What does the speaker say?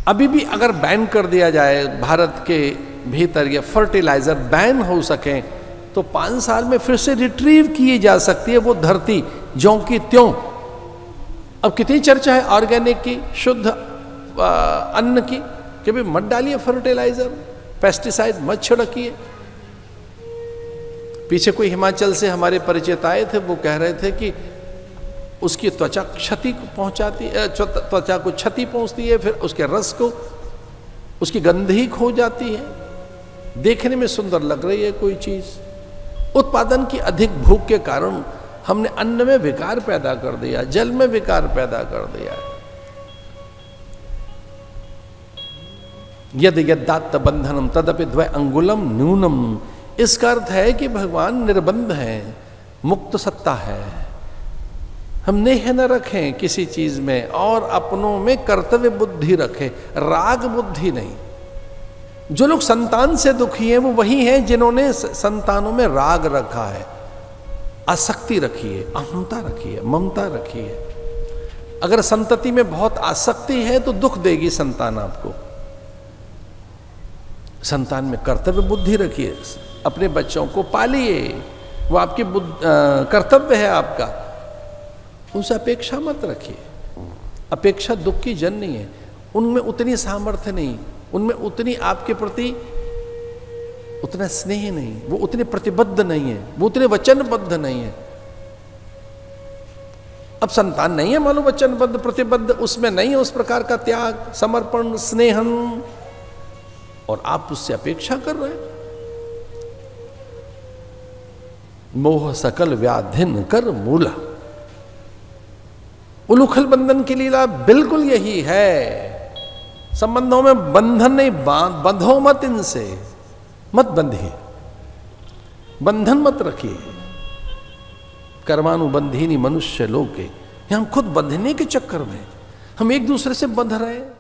अभी भी अगर बैन कर दिया जाए भारत के भीतर ये फर्टिलाइजर बैन हो सके तो 5 साल में फिर से रिट्रीव की जा सकती है वो धरती ज्यों की त्यों। अब कितनी चर्चा है ऑर्गेनिक की, शुद्ध अन्न की, कि भाई मत डालिए फर्टिलाइजर, पेस्टिसाइड मत छिड़किए। पीछे कोई हिमाचल से हमारे परिचित आए थे, वो कह रहे थे कि उसकी त्वचा क्षति पहुंचाती है, त्वचा को क्षति पहुंचती है, फिर उसके रस को, उसकी गंधी खो जाती है, देखने में सुंदर लग रही है कोई चीज। उत्पादन की अधिक भूख के कारण हमने अन्न में विकार पैदा कर दिया, जल में विकार पैदा कर दिया। यद यद्दात्त बंधनम तदपि द्वय अंगुलम न्यूनम। इसका अर्थ है कि भगवान निर्बंध है, मुक्त सत्ता है। हम नेह न रखें किसी चीज में और अपनों में कर्तव्य बुद्धि रखें, राग बुद्धि नहीं। जो लोग संतान से दुखी हैं वो वही हैं जिन्होंने संतानों में राग रखा है, आसक्ति रखी है, अहमता रखी है, ममता रखी है। अगर संतति में बहुत आसक्ति है तो दुख देगी संतान आपको। संतान में कर्तव्य बुद्धि रखिए, अपने बच्चों को पालिए, वो आपकी कर्तव्य है आपका, उनसे अपेक्षा मत रखिए। अपेक्षा दुख की जननी है, उनमें उतनी सामर्थ्य नहीं, उनमें उतनी आपके प्रति उतना स्नेह नहीं, वो उतने प्रतिबद्ध नहीं है, वो उतने वचनबद्ध नहीं है। अब संतान नहीं है मानो वचनबद्ध प्रतिबद्ध, उसमें नहीं है उस प्रकार का त्याग, समर्पण, स्नेहन, और आप उससे अपेक्षा कर रहे हैं। मोह सकल व्याधिन कर मूला। उलूखल बंधन की लीला बिल्कुल यही है। संबंधों में बंधन नहीं, बंधो मत, इनसे मत बंधिए, बंधन मत रखिए। कर्मानुबंधिनी मनुष्य लोग के, हम खुद बंधने के चक्कर में हम एक दूसरे से बंध रहे हैं।